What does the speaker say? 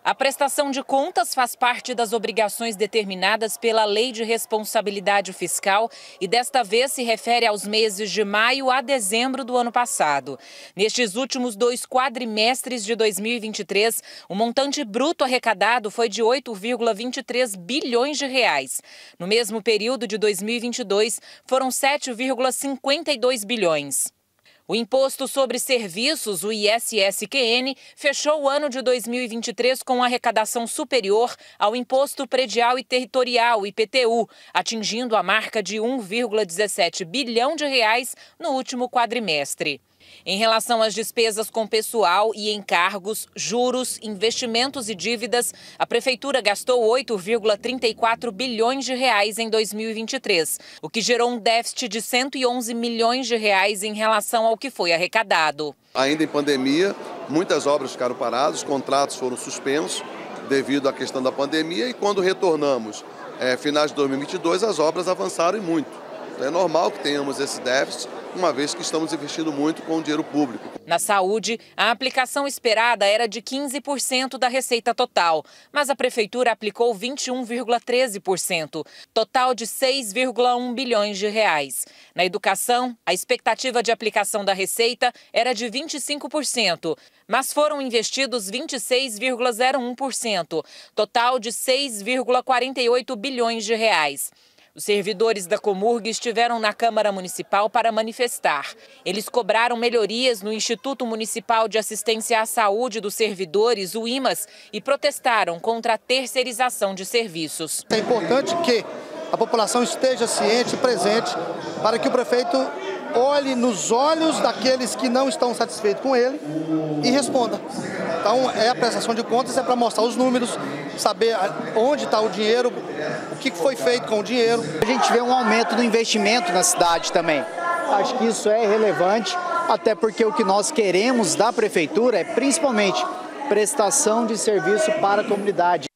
A prestação de contas faz parte das obrigações determinadas pela Lei de Responsabilidade Fiscal e desta vez se refere aos meses de maio a dezembro do ano passado. Nestes últimos 2 quadrimestres de 2023, o montante bruto arrecadado foi de 8,23 bilhões de reais. No mesmo período de 2022, foram 7,52 bilhões. O Imposto sobre Serviços, o ISS-QN, fechou o ano de 2023 com arrecadação superior ao Imposto Predial e Territorial, IPTU, atingindo a marca de 1,17 bilhão de reais no último quadrimestre. Em relação às despesas com pessoal e encargos, juros, investimentos e dívidas, a Prefeitura gastou 8,34 bilhões de reais em 2023, o que gerou um déficit de 111 milhões de reais em relação ao que foi arrecadado. Ainda em pandemia, muitas obras ficaram paradas, os contratos foram suspensos devido à questão da pandemia e quando retornamos, finais de 2022, as obras avançaram e muito. Então é normal que tenhamos esse déficit, uma vez que estamos investindo muito com o dinheiro público. Na saúde, a aplicação esperada era de 15% da receita total, mas a Prefeitura aplicou 21,13%, total de 6,1 bilhões de reais. Na educação, a expectativa de aplicação da receita era de 25%, mas foram investidos 26,01%, total de 6,48 bilhões de reais. Os servidores da Comurg estiveram na Câmara Municipal para manifestar. Eles cobraram melhorias no Instituto Municipal de Assistência à Saúde dos Servidores, o IMAS, e protestaram contra a terceirização de serviços. É importante que a população esteja ciente e presente para que o prefeito olhe nos olhos daqueles que não estão satisfeitos com ele e responda. Então, a prestação de contas é para mostrar os números, saber onde está o dinheiro, o que foi feito com o dinheiro. A gente vê um aumento do investimento na cidade também. Acho que isso é relevante, até porque o que nós queremos da prefeitura é principalmente prestação de serviço para a comunidade.